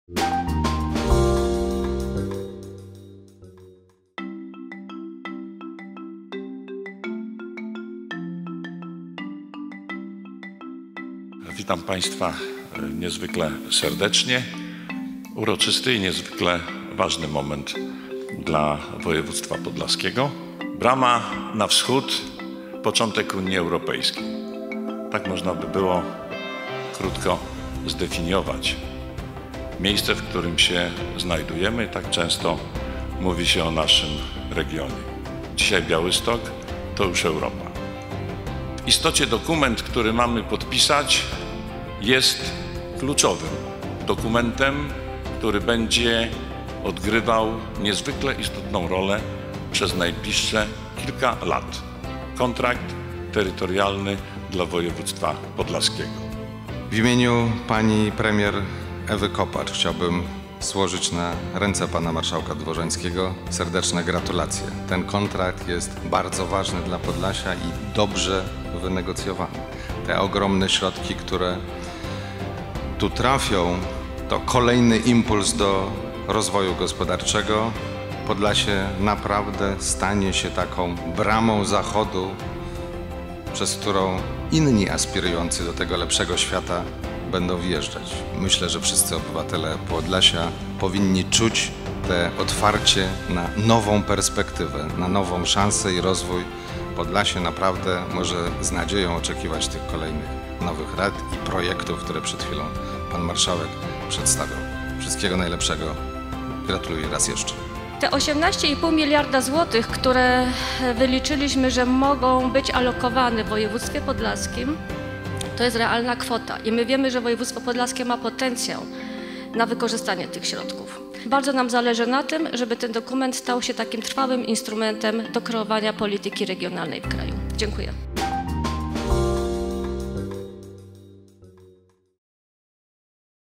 Witam Państwa niezwykle serdecznie. Uroczysty i niezwykle ważny moment dla województwa podlaskiego. Brama na wschód, początek Unii Europejskiej. Tak można by było krótko zdefiniować miejsce, w którym się znajdujemy. Tak często mówi się o naszym regionie. Dzisiaj Białystok to już Europa. W istocie dokument, który mamy podpisać, jest kluczowym dokumentem, który będzie odgrywał niezwykle istotną rolę przez najbliższe kilka lat. Kontrakt terytorialny dla województwa podlaskiego. W imieniu pani premier Ewy Kopacz chciałbym złożyć na ręce pana marszałka Dworzańskiego serdeczne gratulacje. Ten kontrakt jest bardzo ważny dla Podlasia i dobrze wynegocjowany. Te ogromne środki, które tu trafią, to kolejny impuls do rozwoju gospodarczego. Podlasie naprawdę stanie się taką bramą zachodu, przez którą inni aspirujący do tego lepszego świata będą wjeżdżać. Myślę, że wszyscy obywatele Podlasia powinni czuć te otwarcie na nową perspektywę, na nową szansę i rozwój. Podlasie naprawdę może z nadzieją oczekiwać tych kolejnych nowych rad i projektów, które przed chwilą pan marszałek przedstawiał. Wszystkiego najlepszego. Gratuluję raz jeszcze. Te 18,5 miliarda złotych, które wyliczyliśmy, że mogą być alokowane w województwie podlaskim, to jest realna kwota i my wiemy, że województwo podlaskie ma potencjał na wykorzystanie tych środków. Bardzo nam zależy na tym, żeby ten dokument stał się takim trwałym instrumentem do kreowania polityki regionalnej w kraju. Dziękuję.